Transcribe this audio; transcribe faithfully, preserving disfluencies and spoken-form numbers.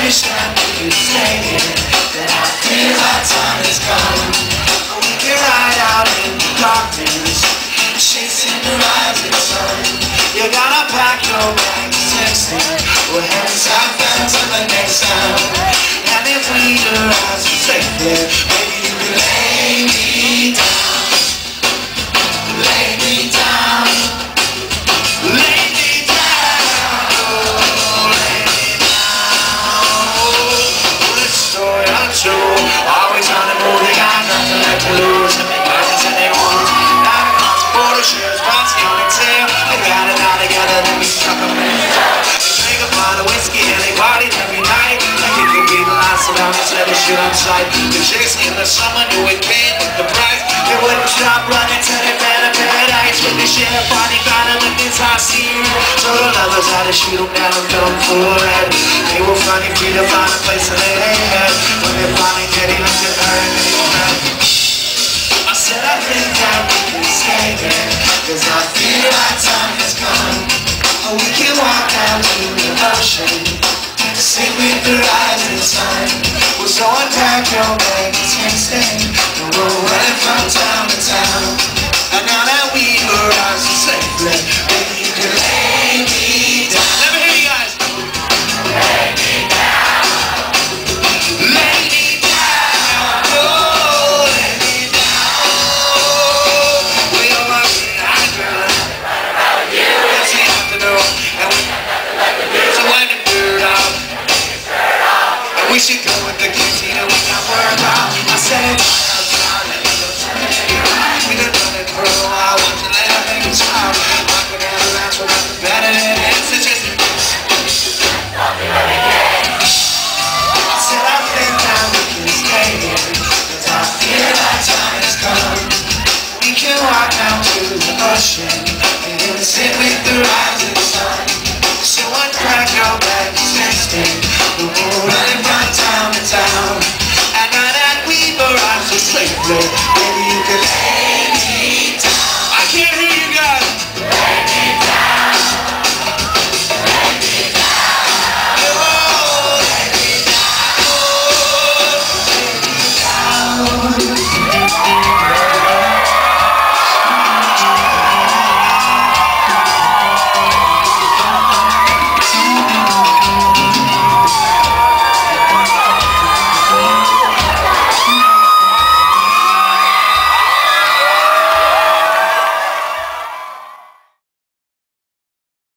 wish that we could stay here, that I feel our time has come. We can ride out in the darkness, chasing the rising sun. You gotta pack your bags, texting, we're heading southbound to the next town. And if we arrive safely, maybe you can lay me down, lay me down, lay me down, lay me down. This story untrue, always on the move, they got nothing left to lose. And they burns and they wounds, now they cross the border, shares what's the only tale. They got it all together, then we struck them in the door. They drink a pot of whiskey and they partied every night. Like it could be the last of them, instead of shit on sight. The chicks in the summer knew it came with the price. They wouldn't stop running till they found a paradise. With the shit up on the ground and the things I see. So the lovers had to shoot them down and fill them full of red. They were funny free to find a place that they had. When they finally did, he looked at her and then he went, I said I think that we can stay here, cause I feel our time has come. Oh, we can walk down to the ocean, sing with the rising sun. Well, so unpack your bags and stay, and we're running from town to town. And now that we arrived safely, maybe you can lay me down. Let me hear you guys. Lay me down, lay me down, oh, lay me down. We all love me, I girl. Yes, we have to know, and we have to let the so when the bird off, and we should go with the